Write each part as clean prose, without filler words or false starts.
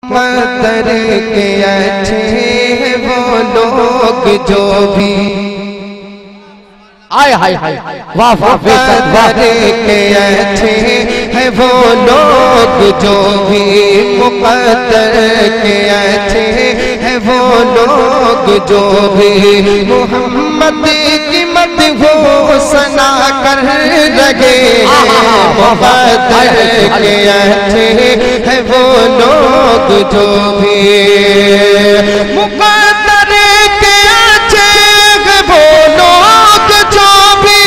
मुक़द्दर के अच्छे हैं वो लोग जो भी आय हाय हाय वाह वाह मुक़द्दर के अच्छे हैं वो लोग जो भी मुक़द्दर के अच्छे हैं वो लोग जो भी मोहम्मद की मत वो सना कर लगे मुक़द्दर के अच्छे हैं वो लोग जो भी मुक़द्दर के अच्छे हैं वो लोग जो भी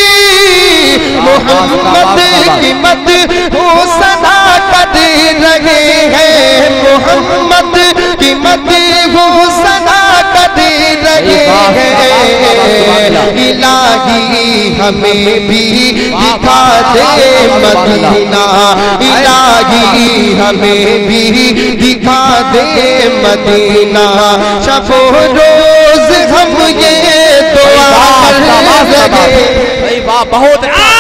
मोहम्मद की मत वो सना कर लगे हैं मोहम्मद की मत वो सना कर लगे हैं इलाही हमें भी दिखा दे मदीना इलाही हमें भी दिखा दे मदीना शबो रोज हम ये दुआ कर लगे वाह बहुत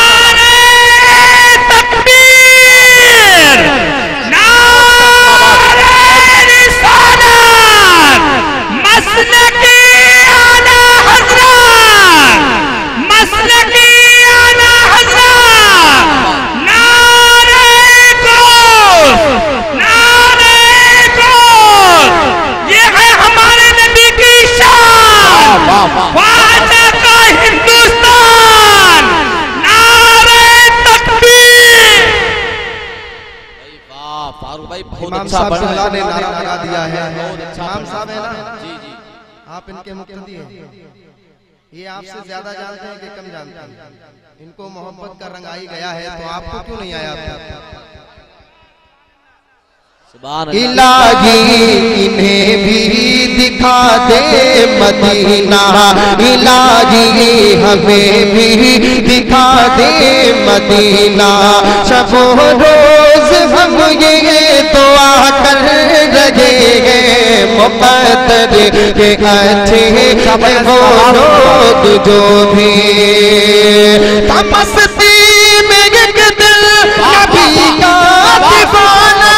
इमाम साहब ने नारा लगा दिया है इमाम साहब है ना जी जी आप इनके मुक्तदी हैं ये आपसे ज्यादा जानते हैं कि कम जानते हैं इनको मोहब्बत का रंग आई गया है तो आपको क्यों नहीं आया इलाही इन्हें भी दिखा दे मदीना इलाही हमें भी दिखा दे मदीना शबो रोज हम ये दुआ कर लगे मुक़द्दर के अच्छे हैं वो लोग जो भी मस्ती में एक दिल नबी का दीवाना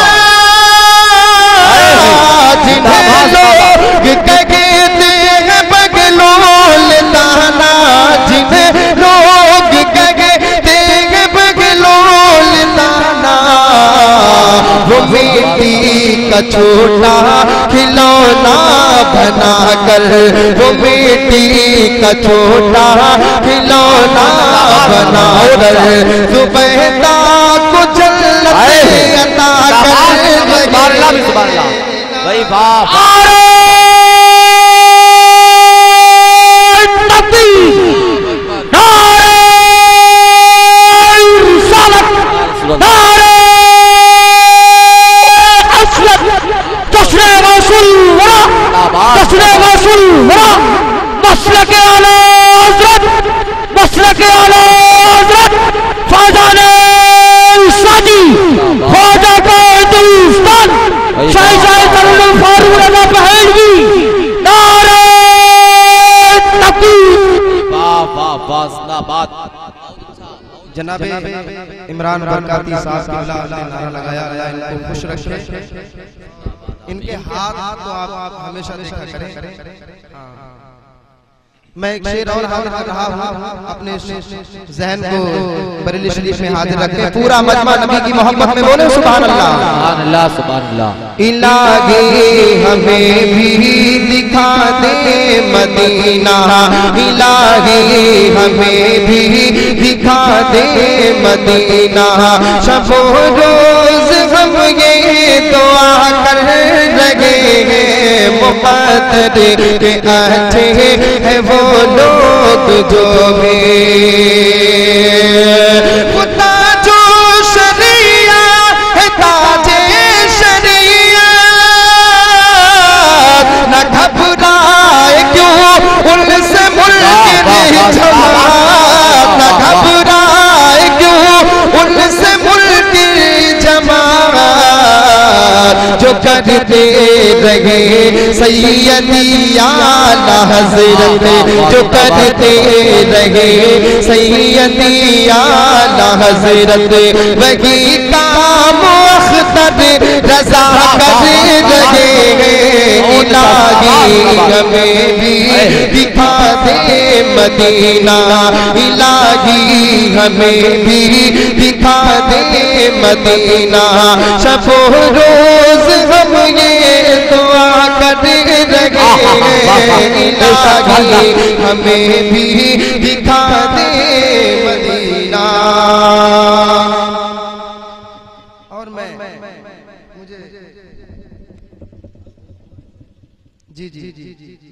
जिन्हें लोग कहते हैं बगलोल दाना जिन्हें लोग कहते हैं बगलोल दाना वो बेटी का छोटा खिलौना बना कर वो बेटी का छोटा खिलौना बना कर सुबहदा को जन्नत अता कर भाई बाप जनाब इमरान बरकाती साहब ने नारा लगाया इनको खुश रखें इनके हाथ तो आप हमेशा देखा करें मैं एक शेर और हाजिर कर रहा हूँ अपने जहन को बरेली शरीफ में हाजिर रखें पूरा मजमा नबी की मोहब्बत में बोले सुभान अल्लाह सुभान अल्लाह सुभान अल्लाह इलाही हमें भी दिखा दे मदीना इलाही हमें भी दिखा दे मदीना शबो रोज हम ये दुआ कर लगे मुक़द्दर के अच्छे हैं वो लोग जो भी खुदा जो शरिया है ताजे शरिया न घबराए क्यों उनसे मुल्क जमात न घबराए क्यों उनसे मुल्क जमात जो करते रहे सैयदी आला हज़रत जो करते रहे सैयदी आला हज़रत वही काम अख्तर रज़ा कर इलाही हमें भी दिखा दे मदीना, इलाही हमें भी दिखा दे मदीना। शबो रोज हम ये दुआ कर रहे हैं, इलाही हमें भी दिखा दे मदीना। और मैं मुझे जी जी जी जी